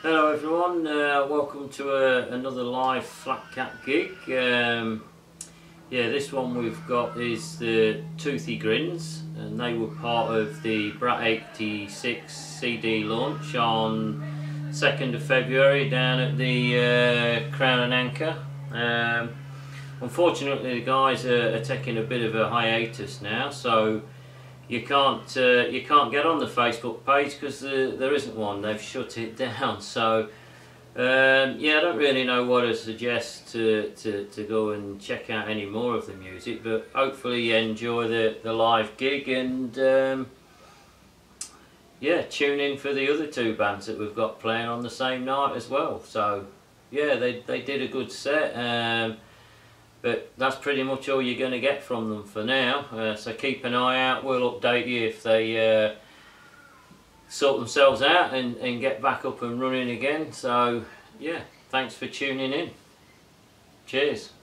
Hello everyone, welcome to another live Flat Cat gig. Yeah, this one we've got is the Toothy Grins, and they were part of the Brat 86 CD launch on 2nd of February down at the Crown and Anchor. Unfortunately the guys are taking a bit of a hiatus now, so you can't get on the Facebook page because there isn't one. They've shut it down. So yeah, I don't really know what to suggest to go and check out any more of the music, but hopefully you enjoy the live gig, and yeah, tune in for the other two bands that we've got playing on the same night as well. So yeah, they did a good set. But that's pretty much all you're going to get from them for now, so keep an eye out. We'll update you if they sort themselves out and get back up and running again. So yeah, thanks for tuning in. Cheers.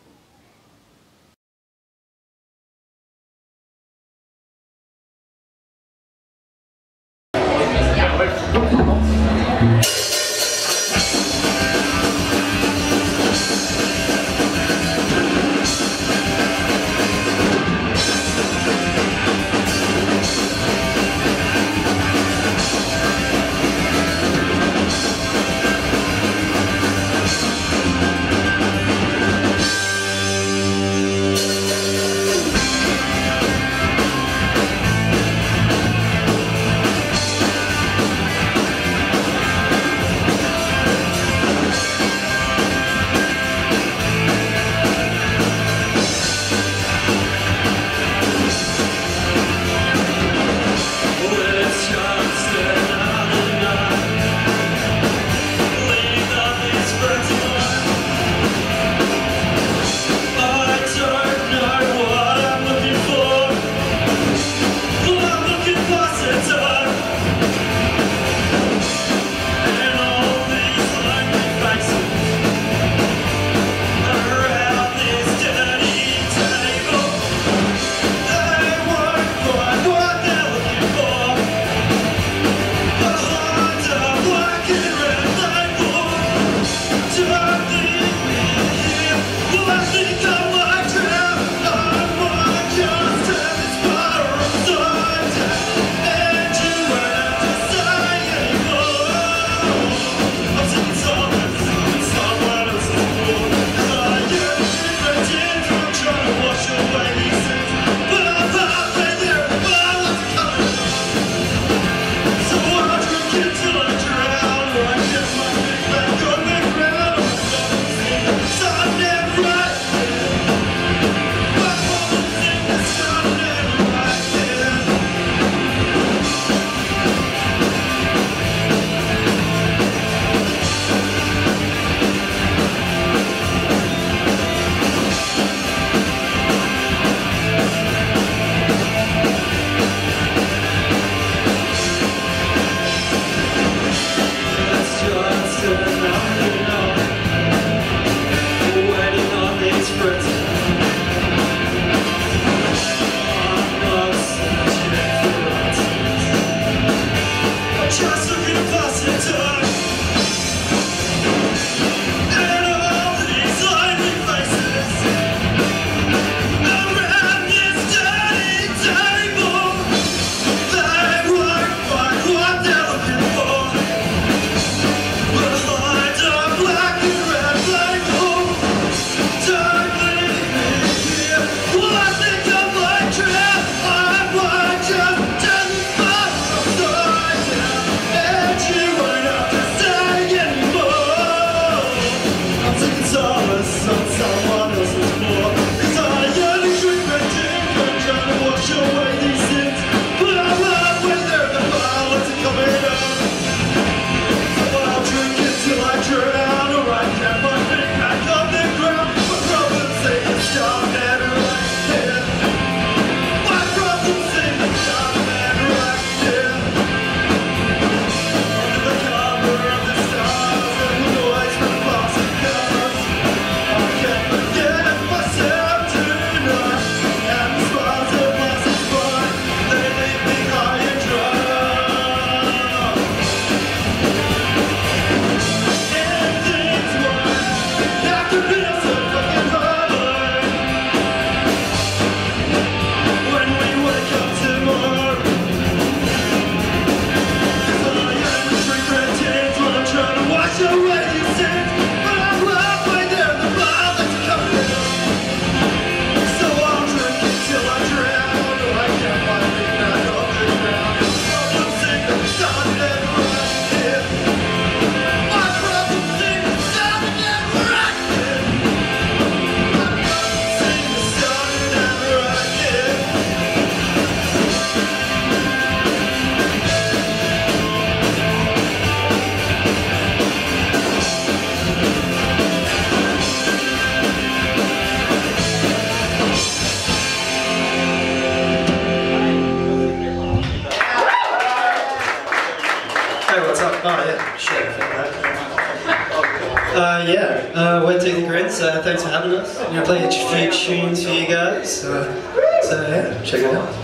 We're Toothy Grins, thanks for having us. I'm going to play a few tunes for you guys, so yeah, check it out.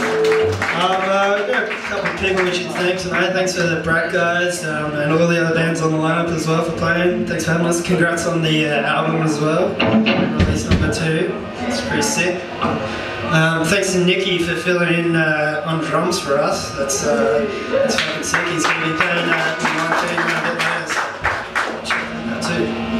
We've got a couple of people we should thank tonight. Thanks for the Brat guys and all the other bands on the lineup as well for playing. Thanks for having us. Congrats on the album as well. Release number 2. It's pretty sick. Thanks to Nicky for filling in on drums for us. That's fucking sick. He's going to be playing in my team a bit later. So check that too.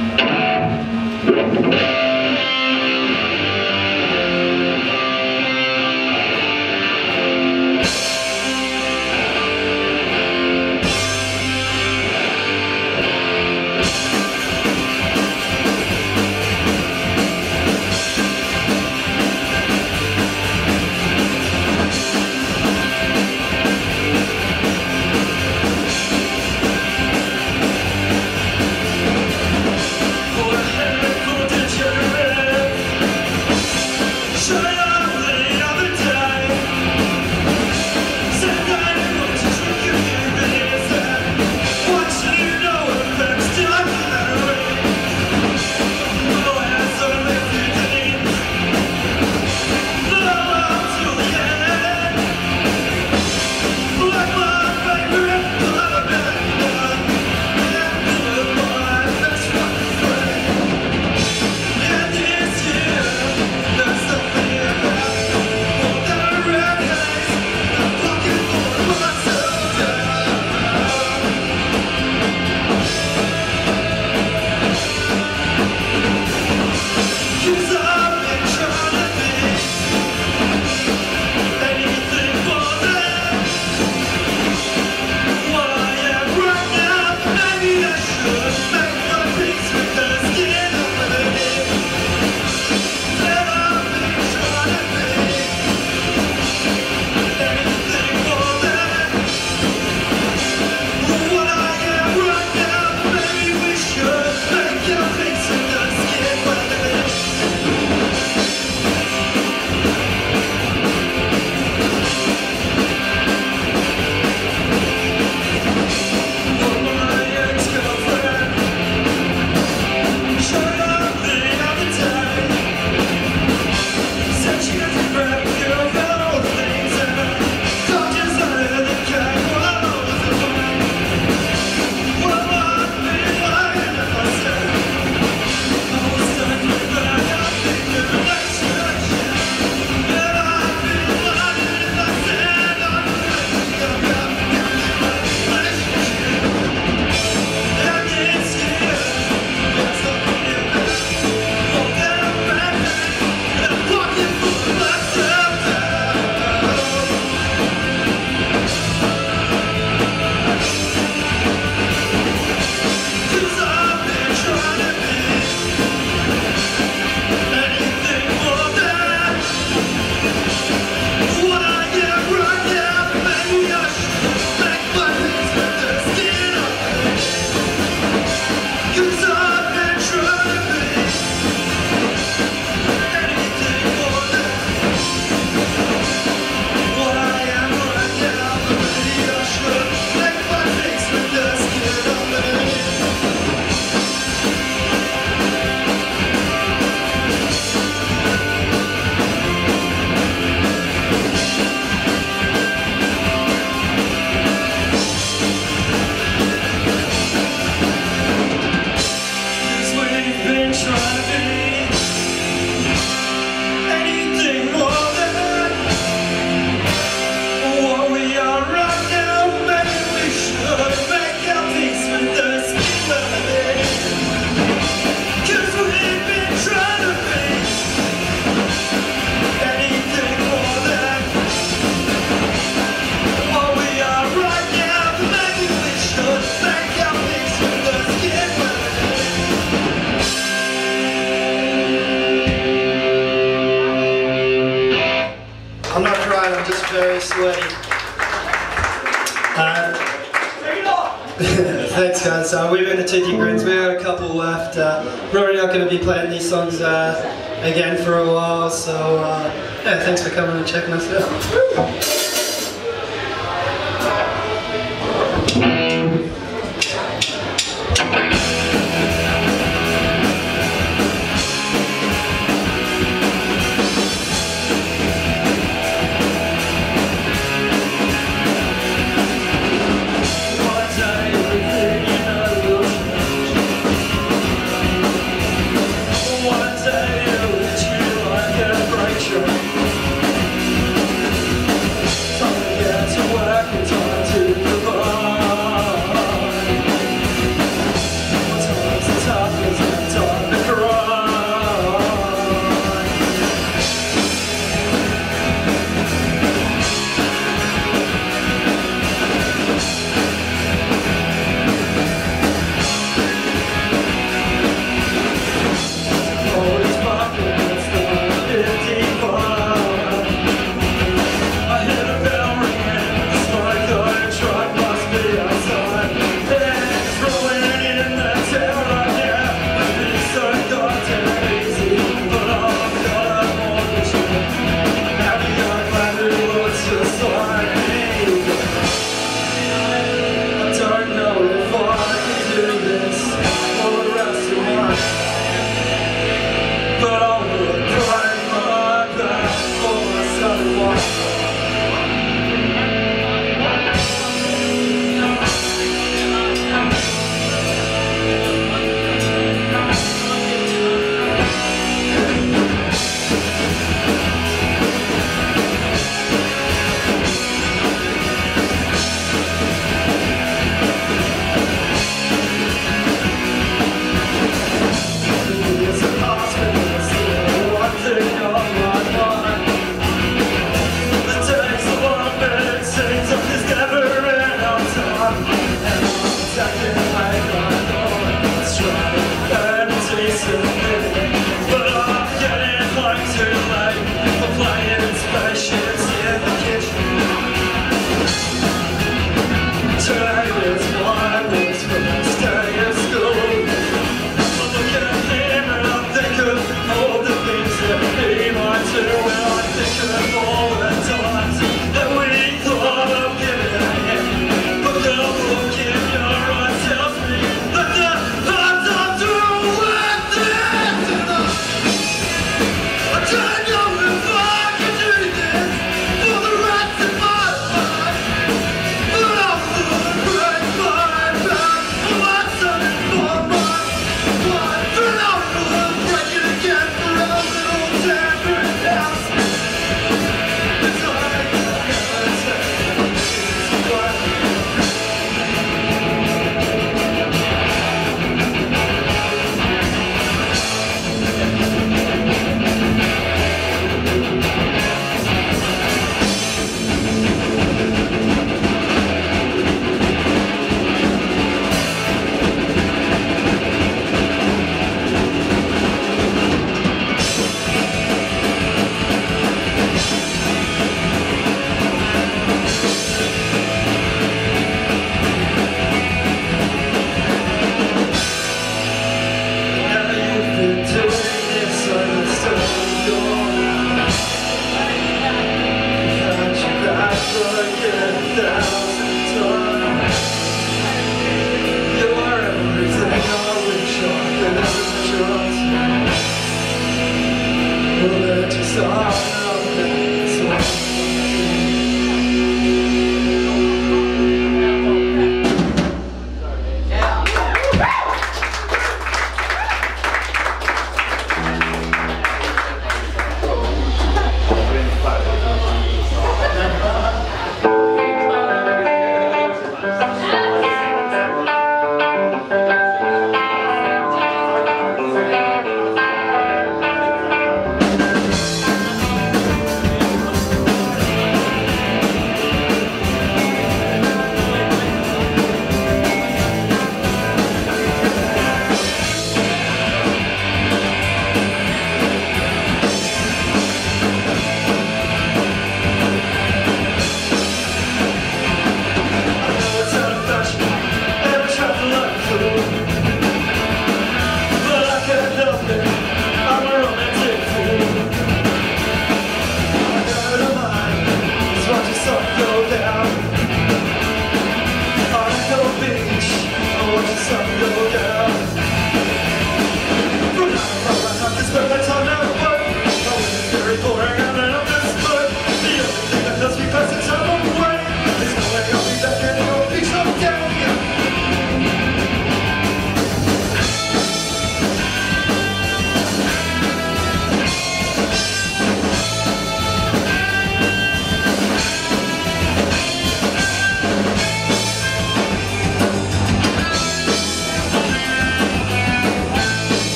very sweaty. Thanks guys, we've been the Toothy Grins, we had a couple left. Probably not going to be playing these songs again for a while, so yeah, thanks for coming and checking us out.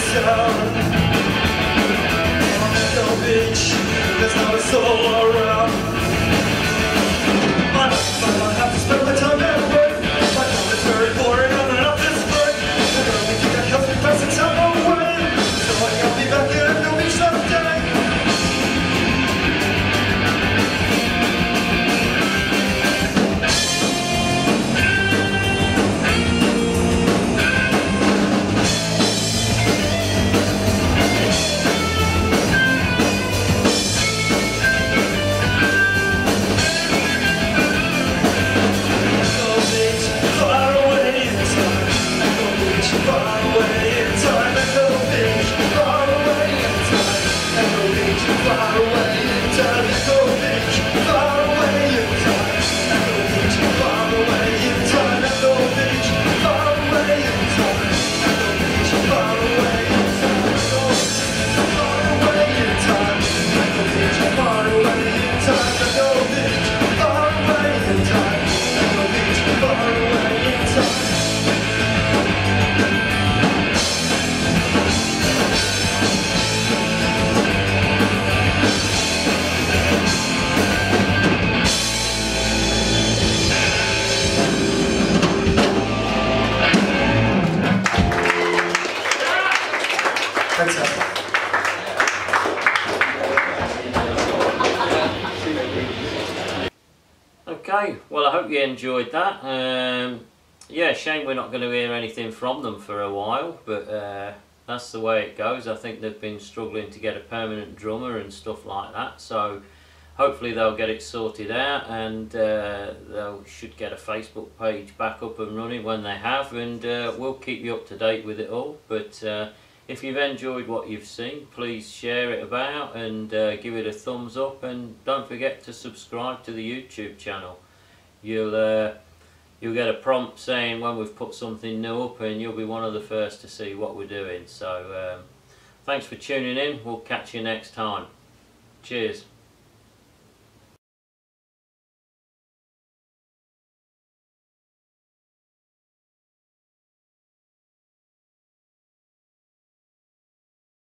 town. On Echo Beach, there's not a soul around. I have to spend my time at work. My job is very boring, I'm an office clerk. I don't think that helps me pass the time away. So I'll be back at Echo Beach someday. Okay, well I hope you enjoyed that. Yeah, shame we're not going to hear anything from them for a while, but that's the way it goes. I think they've been struggling to get a permanent drummer and stuff like that, so hopefully they'll get it sorted out, and they should get a Facebook page back up and running when they have, and we'll keep you up to date with it all. But if you've enjoyed what you've seen, please share it about and give it a thumbs up, and don't forget to subscribe to the YouTube channel. You'll get a prompt saying when we've put something new up, and you'll be one of the first to see what we're doing. So thanks for tuning in. We'll catch you next time. Cheers.